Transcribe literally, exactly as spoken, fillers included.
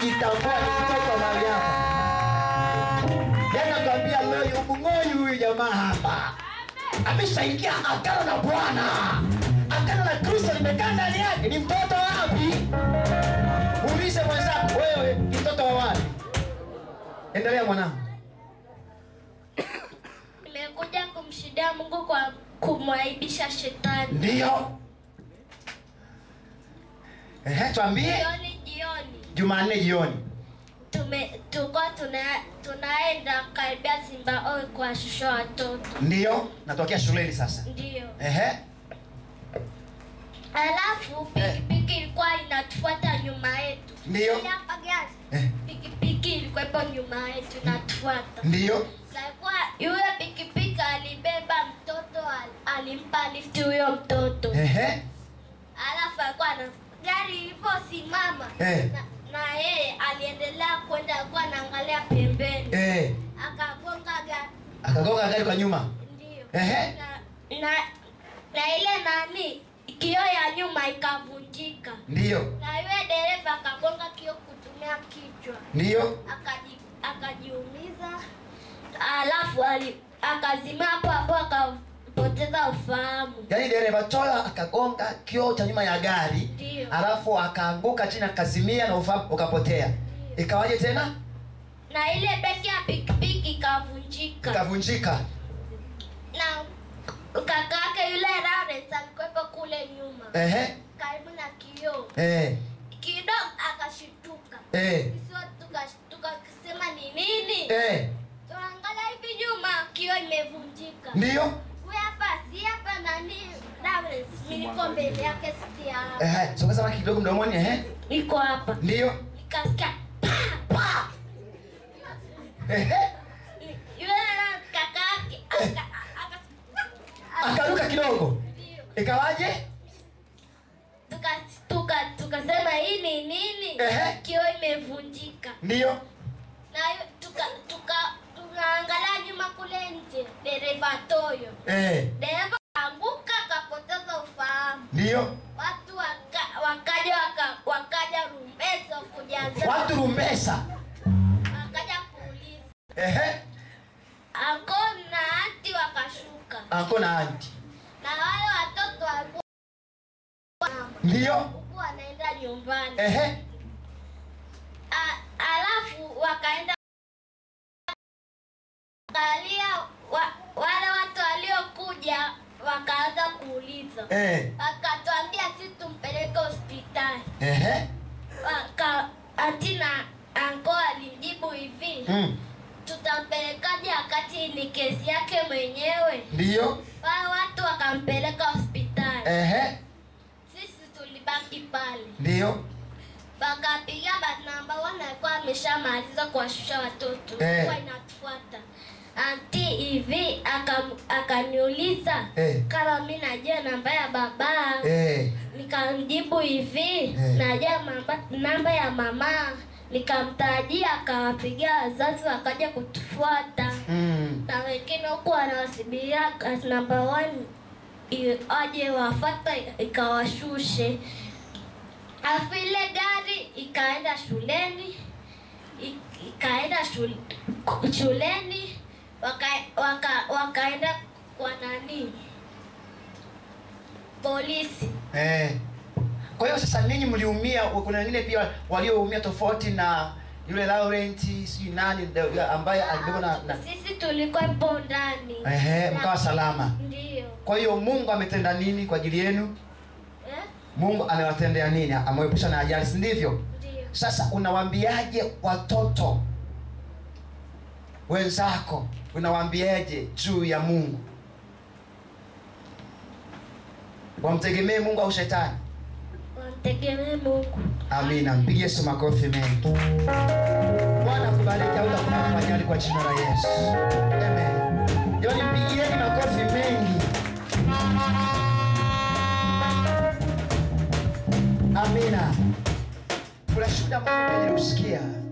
alijitambua ni mtoto wa Mariamu. Yana kwambia leo umungoyu huyu jamaa hapa. Ameshaingia agano na Bwana. Agano la Kristo limekaa ndani yake. Ni mtoto wapi? Muulize mwenzako, wewe ni mtoto wa wapi? Endelea mwanangu. Nimekuja kumshidia Mungu kwa kumwaibisha shetani. Ndio. Ehe, tuambie. Jioni jioni. Jumanne jioni. Tume tuko tuna tunaenda karibia Simba Oi kwa shusho watoto. Ndio, natokea shuleni sasa. Ndio. Ehe. Alafu pikipiki ilikuwa inatufuata nyuma yetu. Ndio. Hapa gari. Eh. Pikipiki ilikuwa ipo nyuma yetu inatufuata. Ndio. Kwa yule pikipiki alibeba mtoto, alimpa lift huyo mtoto. Ehe. Alafu alikuwa na gari iliposimama. Eh. Na, na yeye aliendelea kwenda, alikuwa anaangalia pembeni. Eh. Akagonga gari. Akagonga gari kwa nyuma. Ndio. Ehe. Na, na na ile nani kioo ya nyuma ikavunjika. Ndio. Na yule dereva akagonga kioo kutumia kichwa. Ndio. Akaji akajiumiza. Alafu ali akazima hapo hapo akapoteza ufahamu. Yaani dereva tola akagonga kioo cha nyuma ya gari. Ndio. Alafu akaanguka chini akazimia na ufahamu ukapotea. Ikawaje tena? Na ile beki ya pikipiki ikavunjika. Ikavunjika. Na kaka yake yule Lawrence alikuwa kule nyuma. Ehe. Karibu na kioo. Eh. Kidogo akashituka. Eh. Sisi tukashtuka kusema ni nini? Eh. Tuangalia hivi nyuma kioo imevunjika. Ndio. Wewe hapa si hapa nani Lawrence niko mbele yake siti hapa. Ehe, sogeza maki kidogo mdomoni ehe. Niko hapa. Ndio. Nikasikia pa. Ehe. Yule kaka yake akaruka kidogo. Ikawaje? Tuka tuka tukasema hii ni nini? Ehe. Kioo imevunjika. Ndio. Na tuka tuka tunaangalia nyuma kule nje dereva toyo. Eh. Dereva anguka akapoteza ufahamu. Ndio. Watu waka, wakaja waka, wakaja Rumbesa kujaza. Watu Rumbesa. Wakaja kuuliza. Ehe. Anko na anti wakashuka. Anko na anti. Na wale watoto walikuwa ndio huko wanaenda nyumbani. Ehe. A, alafu wakaenda kalia wa, wale watu waliokuja wakaanza kuuliza. Eh. Wakatuambia sisi tumpeleke hospitali. Ehe. Waka atina anko alimjibu hivi. Mm. Tutampelekaje wakati ni kesi yake mwenyewe? Ndio. Wale watu wakampeleka hospitali. Ehe. Sisi tulibaki pale. Ndio. Wakapiga bat namba wana alikuwa ameshamaliza kuwashusha watoto. Eh. Kwa inatufuata. Anti hivi akaniuliza eh. kama mimi najua namba ya baba. Eh. Nikamjibu hivi eh. najua namba, namba ya mama. Nikamtajia akawapigia wazazi wakaja kutufuata. Mm. Na wengine huko wanawasibiria as number one aje wafuata ikawashushe. Afu ile gari ikaenda shuleni. Ikaenda shule, shuleni waka, waka, wakaenda kwa nani? Polisi. Eh. Kwa hiyo sasa ninyi mliumia, kuna wengine pia walioumia tofauti na yule Laurent si nani ambaye alibeba na, na sisi tulikuwa hapo ndani. Ehe, mkawa salama. Ndio. Kwa hiyo Mungu ametenda nini kwa ajili yenu? Eh? Mungu amewatendea nini? Amewepusha na ajali, si ndivyo? Ndio. Sasa unawaambiaje watoto wenzako? Unawaambiaje juu ya Mungu? Wamtegemee Mungu au shetani? Wamtegemee Mungu. Amina. Mpigie Yesu makofi mengi. Bwana kubariki au kwa ajali kwa jina la Yesu. Amen. Yoni mpigieni makofi mengi. Amina. Kuna shuhuda Mungu aliusikia.